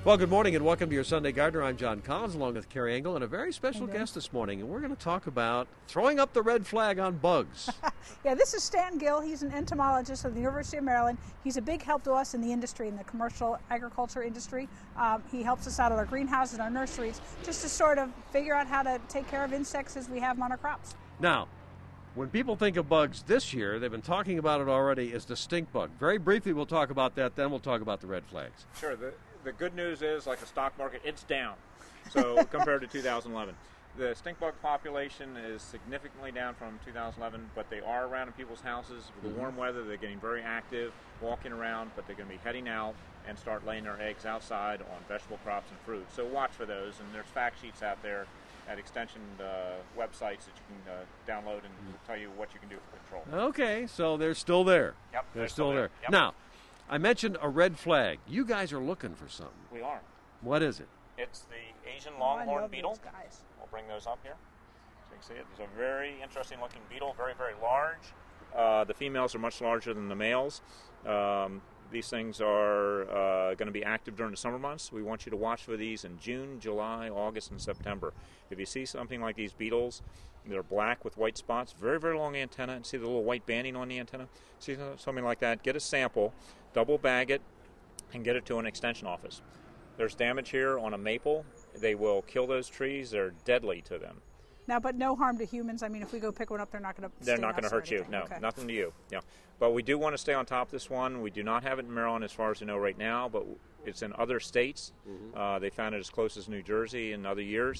Well, good morning and welcome to your Sunday Gardener. I'm John Collins along with Carrie Engel and a very special guest this morning. And we're going to talk about throwing up the red flag on bugs. Yeah, this is Stan Gill. He's an entomologist of the University of Maryland. He's a big help to us in the industry, in the commercial agriculture industry. He helps us out at our greenhouses and our nurseries just to sort of figure out how to take care of insects as we have them on our crops. Now, when people think of bugs this year, they've been talking about it already, is the stink bug. Very briefly, we'll talk about that, then we'll talk about the red flags. Sure. The good news is, like the stock market, it's down. So compared to 2011. The stink bug population is significantly down from 2011, but they are around in people's houses. With the warm weather, they're getting very active, walking around, but they're going to be heading out and start laying their eggs outside on vegetable crops and fruit. So watch for those, and there's fact sheets out there at extension websites that you can download and tell you what you can do for control. Okay, so they're still there. Yep, They're still there. Yep. Now, I mentioned a red flag. You guys are looking for something. We are. What is it? It's the Asian longhorn beetle. Guys. We'll bring those up here so you can see it. It's a very interesting looking beetle, very, very large. The females are much larger than the males. These things are going to be active during the summer months. We want you to watch for these in June, July, August, and September. If you see something like these beetles, they're black with white spots, very, very long antenna. See the little white banding on the antenna? See something like that? Get a sample, double bag it, and get it to an extension office. There's damage here on a maple. They will kill those trees. They're deadly to them. Now, but no harm to humans. I mean, if we go pick one up, they're not going to hurt you. No, okay. Nothing to you. Yeah, but we do want to stay on top of this one. We do not have it in Maryland as far as we know right now, but it's in other states. They found it as close as New Jersey in other years.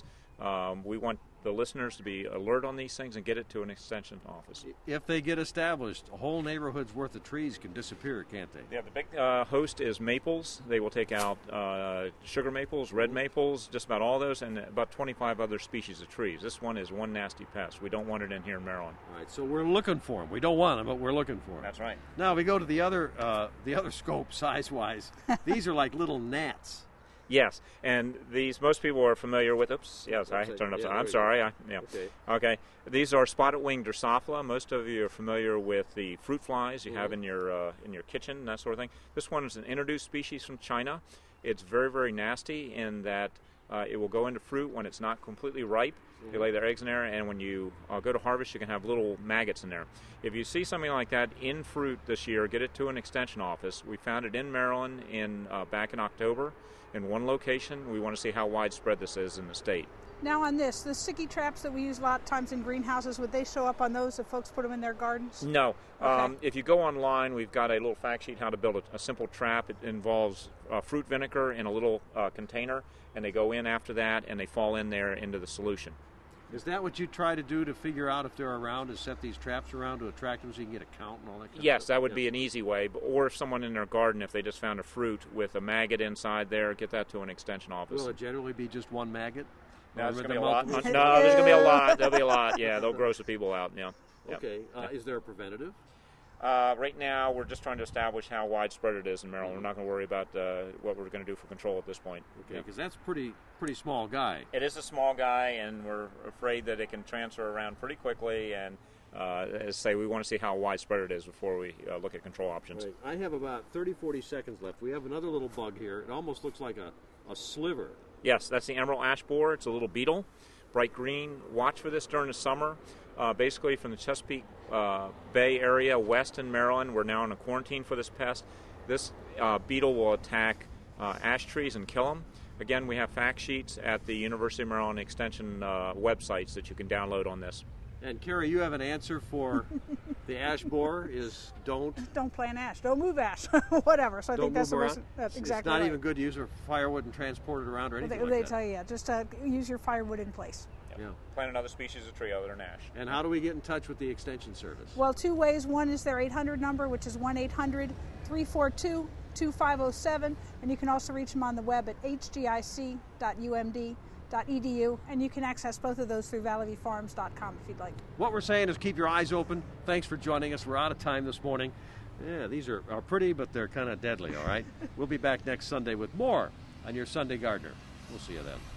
We want the listeners to be alert on these things and get it to an extension office. If they get established, a whole neighborhood's worth of trees can disappear, can't they? Yeah, the big host is maples. They will take out sugar maples, red maples, just about all those, and about 25 other species of trees. This one is one nasty pest. We don't want it in here in Maryland. All right, so we're looking for them. We don't want them, but we're looking for them. That's right. Now we go to the other scope, size-wise. These are like little gnats. Yes, and these most people are familiar with. Oops, yes, I turned it upside. I'm sorry. Okay. These are spotted-winged Drosophila. Most of you are familiar with the fruit flies you have in your kitchen, that sort of thing. This one is an introduced species from China. It's very, very nasty in that it will go into fruit when it's not completely ripe. They lay their eggs in there, and when you go to harvest, you can have little maggots in there. If you see something like that in fruit this year, get it to an extension office. We found it in Maryland back in October in one location. We want to see how widespread this is in the state. Now on this, the sticky traps that we use a lot of times in greenhouses, would they show up on those if folks put them in their gardens? No. Okay. If you go online, we've got a little fact sheet how to build a simple trap. It involves fruit vinegar in a little container, and they go in after that, and they fall in there into the solution. Is that what you try to do to figure out if they're around, is set these traps around to attract them so you can get a count and all that kind of stuff? Yes, that would be an easy way. Or if someone in their garden, if they just found a fruit with a maggot inside there, get that to an extension office. Will it generally be just one maggot? No, there's going to be a lot. No, there's going to be a lot. There'll be a lot. Yeah, they'll gross the people out. Yeah. Okay. Is there a preventative? Right now, we're just trying to establish how widespread it is in Maryland. We're not going to worry about what we're going to do for control at this point. Okay, because that's pretty small guy. It is a small guy, and we're afraid that it can transfer around pretty quickly. And as I say, we want to see how widespread it is before we look at control options. Right. I have about 30-40 seconds left. We have another little bug here. It almost looks like a sliver. Yes, that's the emerald ash borer. It's a little beetle, bright green. Watch for this during the summer. Basically from the Chesapeake Bay area west in Maryland, we're now in a quarantine for this pest. This beetle will attack ash trees and kill them. Again, we have fact sheets at the University of Maryland Extension websites that you can download on this. And Carrie, you have an answer for the ash borer is don't plant ash, don't move ash, whatever. So I think that's the reason. That's exactly It's not right. even good to use for firewood and transport it around or anything like they that. tell you, just use your firewood in place. Yep. Yeah. Plant another species of tree other than ash. And how do we get in touch with the Extension Service? Well, two ways. One is their 800 number, which is 1-800-342-2507, and you can also reach them on the web at hgic.umd.edu, and you can access both of those through valleyfarms.com if you'd like. What we're saying is keep your eyes open. Thanks for joining us. We're out of time this morning. Yeah, these are pretty, but they're kind of deadly, all right? We'll be back next Sunday with more on your Sunday Gardener. We'll see you then.